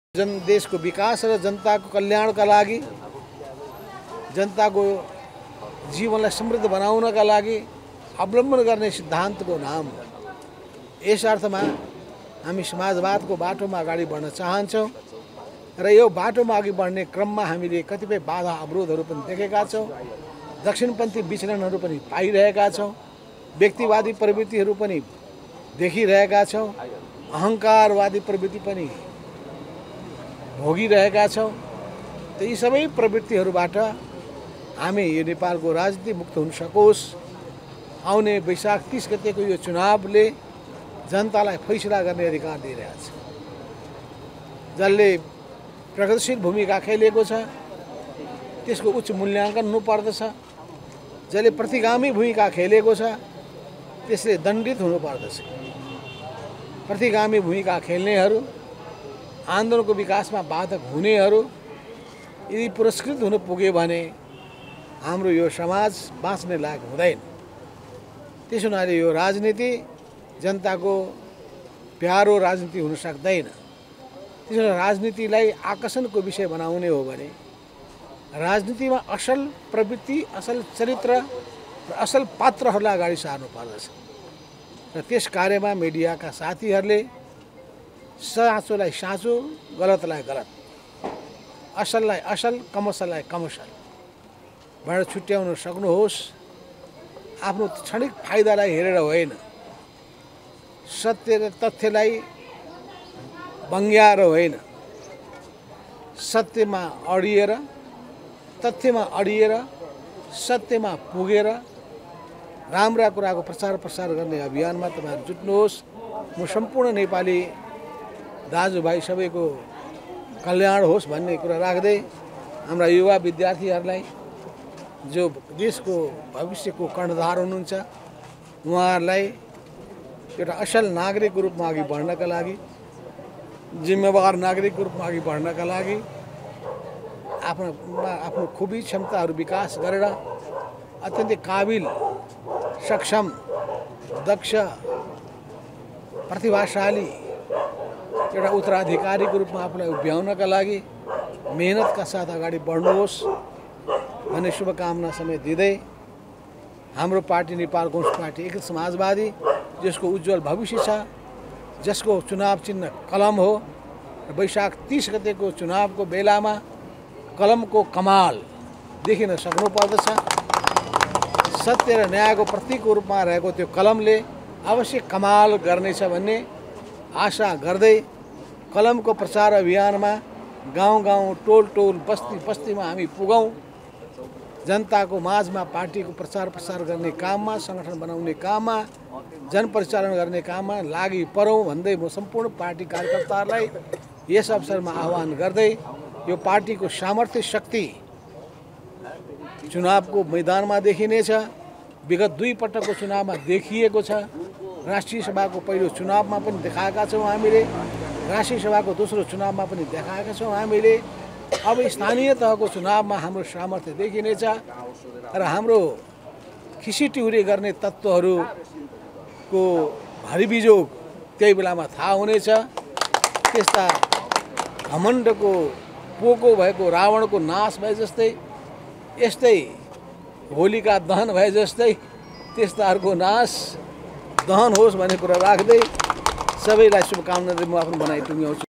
देश को विकास र जनता को कल्याण का लागि जनता को जीवनलाई समृद्ध बनाउनका लागि अवलम्बन गर्ने सिद्धान्तको नाम हो। यस अर्थमा हामी समाजवादको बाटोमा अगाडि बढ्न चाहन्छौँ र यो बाटोमा अघि बढ्ने क्रममा हामीले कतिपय बाधा अवरोधहरू पनि देखेका छौँ। दक्षिणपन्थी विचलनहरू पनि पाइरहेका छौँ। व्यक्तिवादी प्रवृत्तिहरू पनि देखिरहेका छौँ। अहङ्कारवादी प्रवृत्ति पनि भोगिरहेका छौँ। त यी सबै प्रवृत्तिहरूबाट हामी यो नेपालको राजनीति मुक्त हुन सकोस्। आउने वैशाख 30 गतेको यो चुनावले जनतालाई फैसला गर्ने अधिकार दिइरहेछ। जसले प्रगतिशील भूमिका खेलेको छ त्यसको उच्च मूल्याङ्कन हुनुपर्दछ। जसले प्रतिगामी भूमिका खेलेको छ त्यसले दण्डित हुनुपर्दछ। प्रतिगामी भूमिका खेल्नेहरू, आन्दोलनको विकासमा बाधक हुनेहरू यदि पुरस्कृत हुन पुगे भने हाम्रो यो समाज बाँच्ने लायक हुँदैन। त्यसो हुनाले यो राजनीति जनताको प्यारो राजनीति हुन सक्दैन। त्यसो राजनीतिलाई आकर्षणको विषय बनाउने हो भने राजनीतिमा असल प्रवृत्ति, असल चरित्र र असल पात्रहरूलाई अगाडि सार्नु पर्दछ। र त्यस कार्यमा मिडियाका साथीहरूले साँचोलाई साँचो, गलतलाई गलत, असललाई असल, कमर्सललाई कमर्सल बाट छुट्याउन सक्नुहोस्। आफ्नो क्षणिक फाइदालाई हेरेर होइन, सत्य र तथ्यलाई बङ्ग्याएर होइन, सत्यमा अडिएर, तथ्यमा अडिएर, सत्यमा पुगेर राम्रा कुराको प्रचार प्रसार गर्ने अभियानमा तपाईहरु जुट्नुहोस्। म सम्पूर्ण नेपाली दाजुभाइ सबैको कल्याण होस् भन्ने कुरा राख्दै हाम्रा युवा विद्यार्थीहरूलाई जो देशको भविष्यको कर्णधार हुनुहुन्छ उहाँहरूलाई एउटा असल नागरिकको रूपमा अघि बढ्नका लागि, जिम्मेवार नागरिकको रूपमा अघि बढ्नका लागि आफ्नो खुबी क्षमताहरू विकास गरेर अत्यन्तै काबिल, सक्षम, दक्ष, प्रतिभाशाली एउटा उत्तराधिकारीको रूपमा आफूलाई उभ्याउनका लागि मेहनतका साथ अगाडि बढ्नुहोस् भन्ने शुभकामना समेत दिँदै हाम्रो पार्टी नेपाल कम्युनिस्ट पार्टी एक समाजवादी जसको उज्जवल भविष्य छ, जसको चुनाव चिन्ह कलम हो, वैशाख 30 गतेको चुनावको बेलामा कलमको कमाल देखिन सक्नुपर्दछ। सत्य र न्यायको प्रतीकको रूपमा रहेको त्यो कलमले अवश्य कमाल गर्नेछ भन्ने आशा गर्दै कलमको प्रचार अभियानमा गाउँ गाउँ, टोल टोल, बस्ती बस्तीमा हामी पुगौँ। जनताको माझमा पार्टीको प्रचार प्रसार गर्ने काममा, सङ्गठन बनाउने काममा, जनपरिचालन गर्ने काममा लागि परौँ भन्दै म सम्पूर्ण पार्टी कार्यकर्ताहरूलाई यस अवसरमा आह्वान गर्दै यो पार्टीको सामर्थ्य शक्ति चुनावको मैदानमा देखिनेछ। विगत 2 पटकको चुनावमा देखिएको छ। राष्ट्रिय सभाको पहिलो चुनावमा पनि देखाएका छौँ हामीले, राष्ट्रिय सभाको दोस्रो चुनावमा पनि देखाएका छौँ हामीले। अब स्थानीय तहको चुनावमा हाम्रो सामर्थ्य देखिनेछ र हाम्रो खिसीटिउरी गर्ने तत्त्वहरूको भरिबिजोग त्यही बेलामा थाहा हुनेछ। त्यस्ता घमण्डको पोको भएको रावणको नाश भए जस्तै, यस्तै होलिका दहन भए जस्तै त्यस्ताहरूको नाश दहन होस् भन्ने कुरा राख्दै सबैलाई शुभकामना दिँदै म आफ्नो भनाइ टुङ्ग्याउँछु।